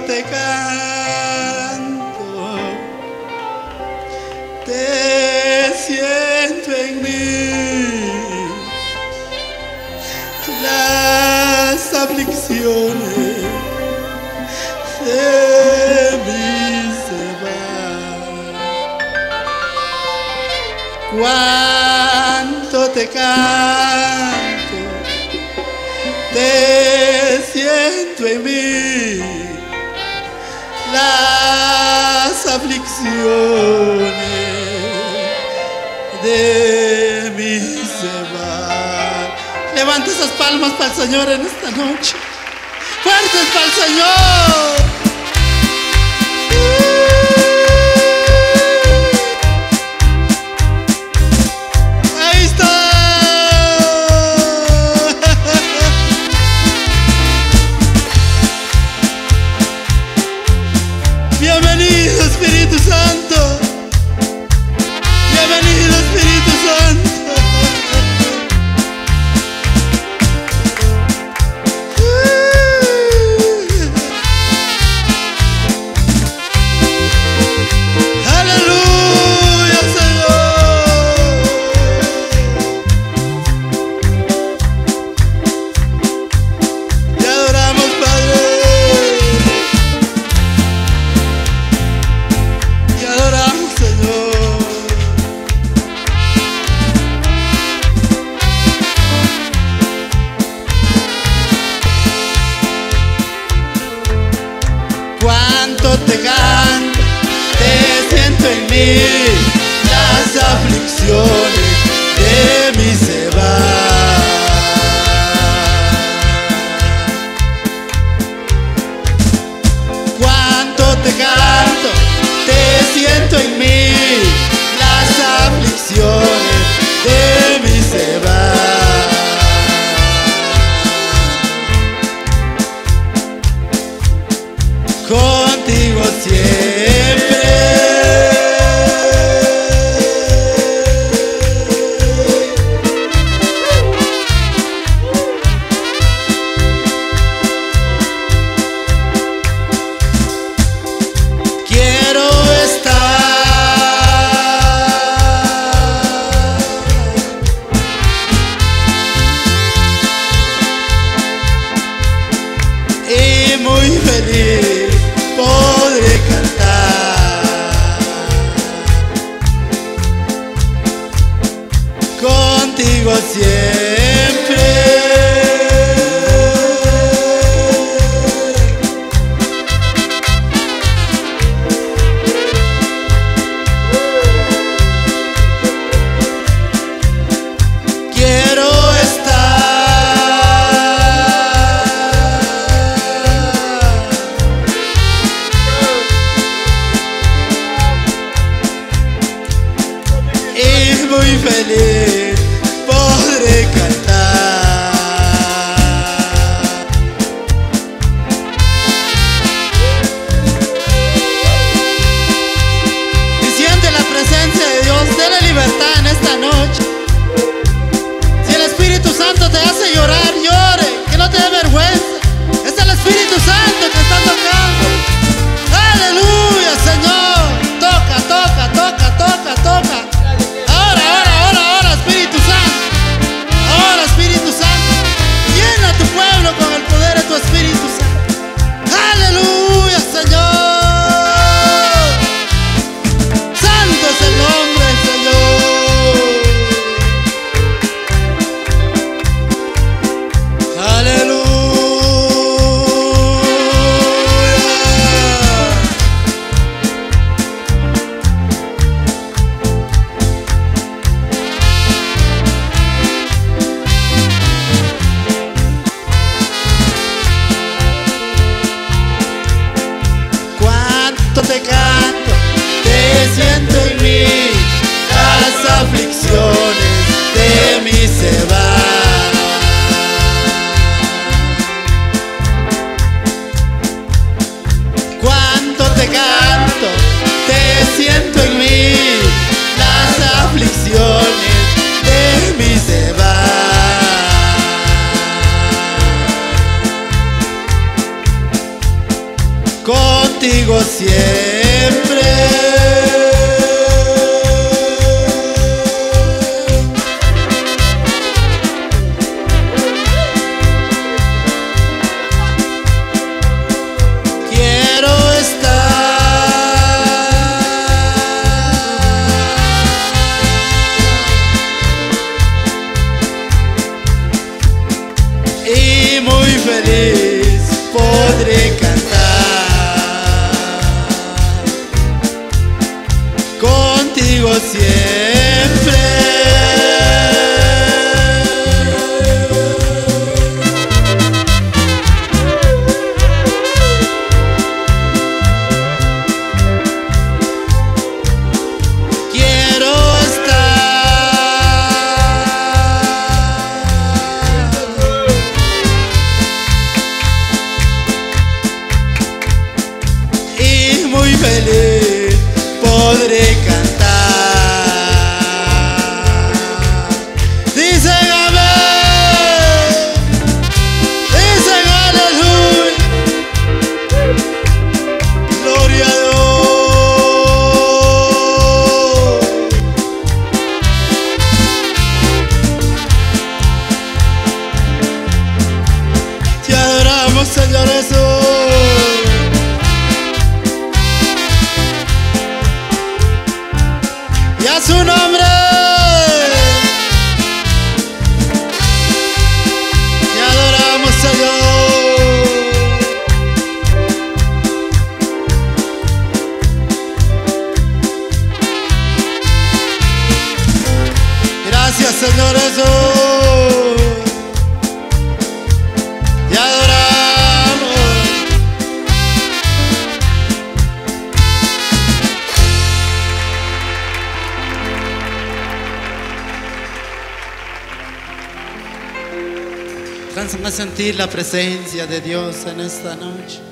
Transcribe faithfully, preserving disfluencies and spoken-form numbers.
te canto, te siento en mí las aflicciones de mi se van. Cuánto te canto, te siento en mí las aflicciones de mi se van. Levanta esas palmas para el Señor en esta noche. ¡Fuertes para el Señor! ¡Ahí está! Bienvenido Espíritu Santo. Bienvenido Espíritu Santo. Cuánto te canto, te siento en mí las aflicciones de mi se van. Cuánto te canto, te siento en mí las aflicciones de mi se van. Contigo siempre, quiero estar y muy feliz podré cantar contigo siempre. Quiero muy feliz podré cantar contigo siempre. Quiero estar y muy feliz podré cantar contigo siempre. Quiero muy feliz podré cantar. Dicen amén, dicen aleluya, gloria a Dios. Te adoramos, Señor Jesús. Y a su nombre te adoramos, Señor. Gracias, Señor Jesús. Te adoramos. Alcanzan a sentir la presencia de Dios en esta noche.